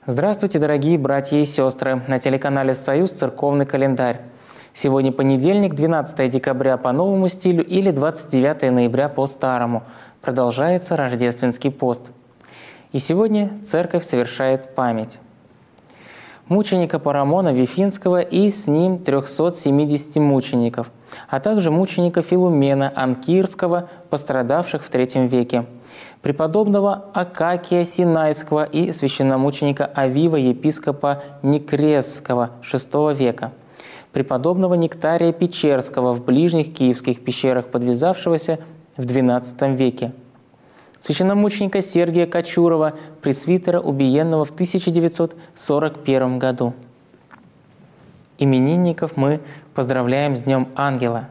Здравствуйте, дорогие братья и сестры! На телеканале «Союз» церковный календарь. Сегодня понедельник, 12 декабря по новому стилю или 29 ноября по старому. Продолжается рождественский пост. И сегодня церковь совершает память мученика Парамона Вифинского и с ним 370 мучеников, а также мученика Филумена Анкирского, пострадавших в III веке, преподобного Акакия Синайского и священномученика Авива, епископа Некресского VI века, преподобного Нектария Печерского в ближних киевских пещерах, подвязавшегося в XII веке, священномученика Сергия Кочурова, пресвитера, убиенного в 1941 году. Именинников мы поздравляем с Днем Ангела.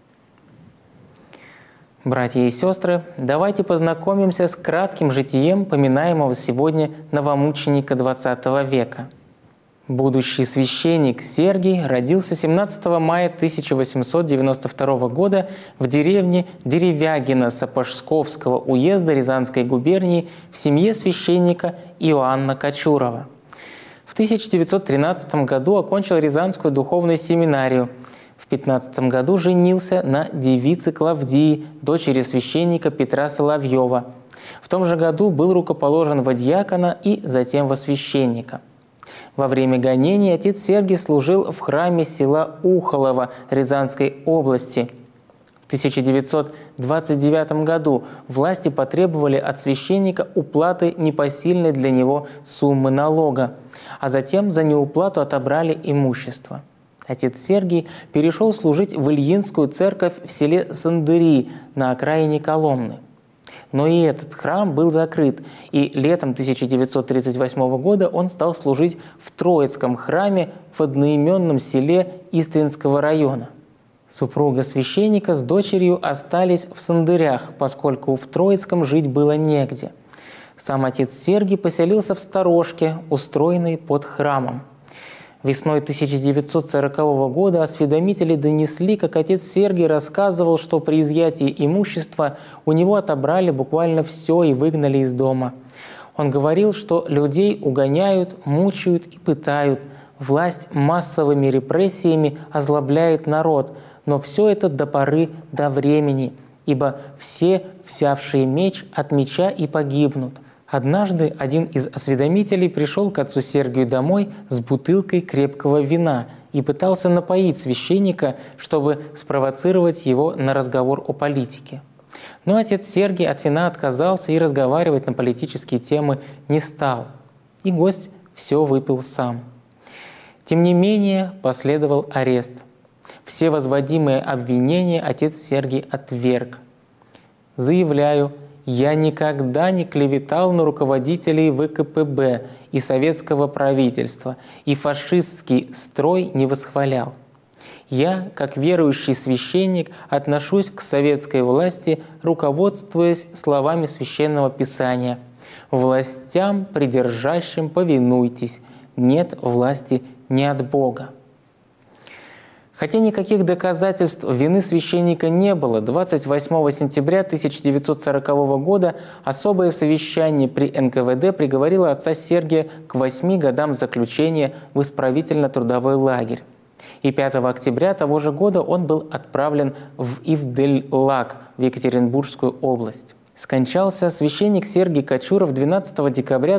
Братья и сестры, давайте познакомимся с кратким житием поминаемого сегодня новомученика XX века. Будущий священник Сергий родился 17 мая 1892 года в деревне Деревягино Сапожсковского уезда Рязанской губернии в семье священника Иоанна Кочурова. В 1913 году окончил Рязанскую духовную семинарию. В 15 году женился на девице Клавдии, дочери священника Петра Соловьева. В том же году был рукоположен во диакона и затем во священника. Во время гонений отец Сергий служил в храме села Ухолово Рязанской области. В 1929 году власти потребовали от священника уплаты непосильной для него суммы налога, а затем за неуплату отобрали имущество. Отец Сергий перешел служить в Ильинскую церковь в селе Сандыри на окраине Коломны. Но и этот храм был закрыт, и летом 1938 года он стал служить в Троицком храме в одноименном селе Истринского района. Супруга священника с дочерью остались в Сандырях, поскольку в Троицком жить было негде. Сам отец Сергий поселился в сторожке, устроенной под храмом. Весной 1940 года осведомители донесли, как отец Сергий рассказывал, что при изъятии имущества у него отобрали буквально все и выгнали из дома. Он говорил, что людей угоняют, мучают и пытают. Власть массовыми репрессиями озлобляет народ, но все это до поры до времени, ибо все, взявшие меч, от меча и погибнут. Однажды один из осведомителей пришел к отцу Сергию домой с бутылкой крепкого вина и пытался напоить священника, чтобы спровоцировать его на разговор о политике. Но отец Сергий от вина отказался и разговаривать на политические темы не стал, и гость все выпил сам. Тем не менее, последовал арест. Все возводимые обвинения отец Сергий отверг. «Заявляю, я никогда не клеветал на руководителей ВКПБ и советского правительства, и фашистский строй не восхвалял. Я, как верующий священник, отношусь к советской власти, руководствуясь словами Священного Писания: «Властям, придержащим, повинуйтесь, нет власти не от Бога». Хотя никаких доказательств вины священника не было, 28 сентября 1940 года особое совещание при НКВД приговорило отца Сергия к 8 годам заключения в исправительно-трудовой лагерь. И 5 октября того же года он был отправлен в Ивдель-Лаг в Екатеринбургскую область. Скончался священник Сергий Кочуров 12 декабря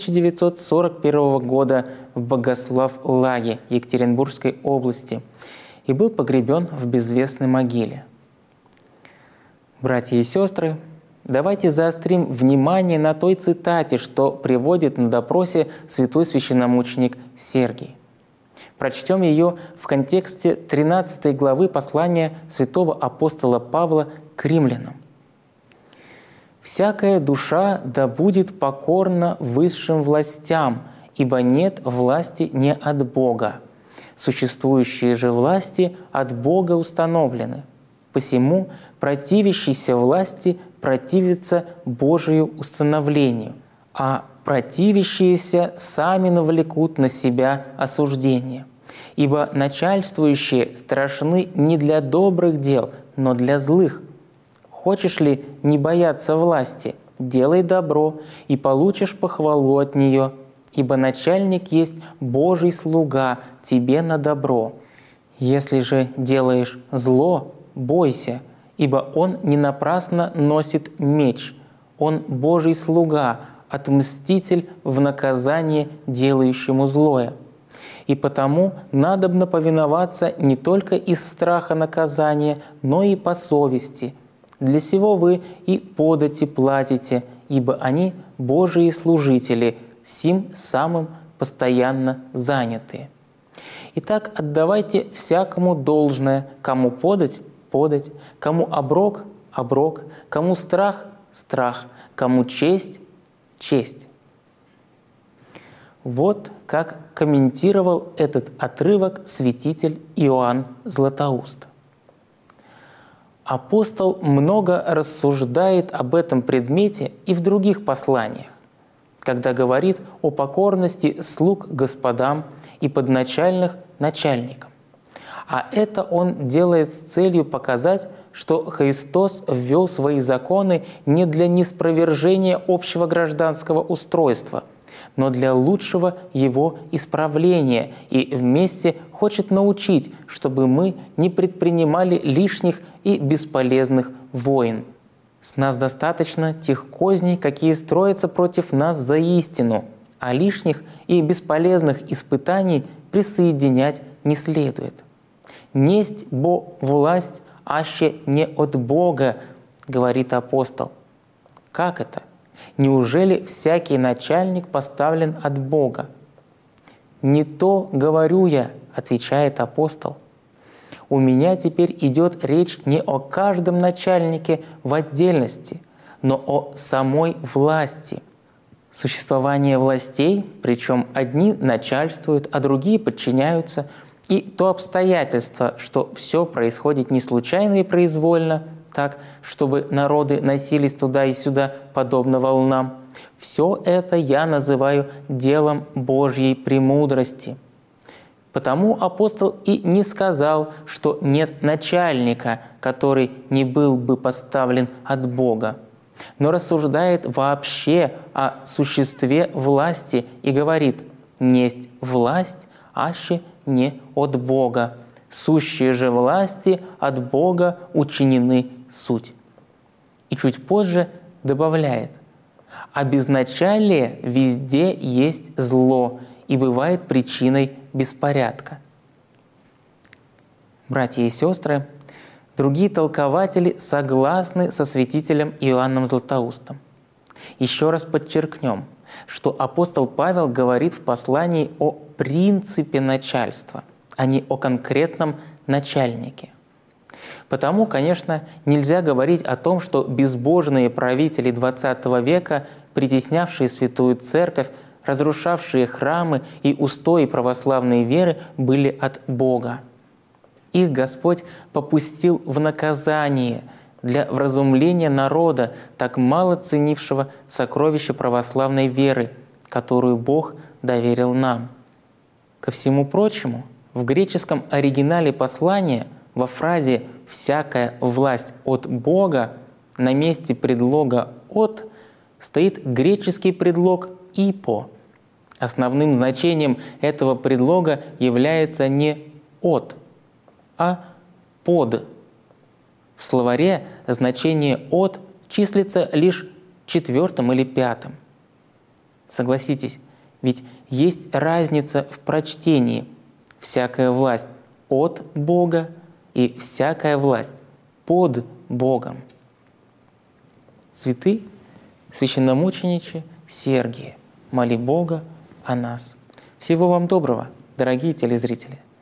1941 года в Богослав-Лаге Екатеринбургской области и был погребен в безвестной могиле. Братья и сестры, давайте заострим внимание на той цитате, что приводит на допросе святой священномученик Сергий. Прочтем ее в контексте 13 главы послания святого апостола Павла к римлянам. «Всякая душа да будет покорна высшим властям, ибо нет власти не от Бога. Существующие же власти от Бога установлены. Посему противящийся власти противится Божию установлению, а противящиеся сами навлекут на себя осуждение. Ибо начальствующие страшны не для добрых дел, но для злых. Хочешь ли не бояться власти? Делай добро, и получишь похвалу от нее. ибо начальник есть Божий слуга тебе на добро. Если же делаешь зло, бойся, ибо он не напрасно носит меч, он Божий слуга, отмститель в наказание делающему злое. И потому надобно повиноваться не только из страха наказания, но и по совести. Для сего вы и подати платите, ибо они Божии служители, сим самым постоянно занятые. Итак, отдавайте всякому должное, кому подать – подать, кому оброк – оброк, кому страх – страх, кому честь – честь. Вот как комментировал этот отрывок святитель Иоанн Златоуст. Апостол много рассуждает об этом предмете и в других посланиях, когда говорит о покорности слуг господам и подначальных начальникам. А это он делает с целью показать, что Христос ввел свои законы не для ниспровержения общего гражданского устройства, но для лучшего его исправления, и вместе хочет научить, чтобы мы не предпринимали лишних и бесполезных войн. С нас достаточно тех козней, какие строятся против нас за истину, а лишних и бесполезных испытаний присоединять не следует. «Несть бо власть, аще не от Бога», — говорит апостол. Как это? Неужели всякий начальник поставлен от Бога? «Не то говорю я», — отвечает апостол. «У меня теперь идет речь не о каждом начальнике в отдельности, но о самой власти». Существование властей, причем одни начальствуют, а другие подчиняются, и то обстоятельство, что все происходит не случайно и произвольно, так, чтобы народы носились туда и сюда, подобно волнам, все это я называю делом Божьей премудрости. Потому апостол и не сказал, что нет начальника, который не был бы поставлен от Бога, но рассуждает вообще о существе власти и говорит: «Несть власть, аще не от Бога, сущие же власти от Бога учинены суть». И чуть позже добавляет: «А безначалие везде есть зло и бывает причиной беспорядка». Братья и сестры, другие толкователи согласны со святителем Иоанном Златоустом. Еще раз подчеркнем, что апостол Павел говорит в послании о принципе начальства, а не о конкретном начальнике. Потому, конечно, нельзя говорить о том, что безбожные правители XX века, притеснявшие Святую Церковь, разрушавшие храмы и устои православной веры, были от Бога. Их Господь попустил в наказание для вразумления народа, так мало ценившего сокровища православной веры, которую Бог доверил нам. Ко всему прочему, в греческом оригинале послания во фразе «всякая власть от Бога» на месте предлога «от» стоит греческий предлог «ипо». Основным значением этого предлога является не «от», а «под». В словаре значение «от» числится лишь 4-м или 5-м. Согласитесь, ведь есть разница в прочтении: всякая власть от Бога и всякая власть под Богом. Святый священномучениче Сергие, моли Бога о нас. Всего вам доброго, дорогие телезрители!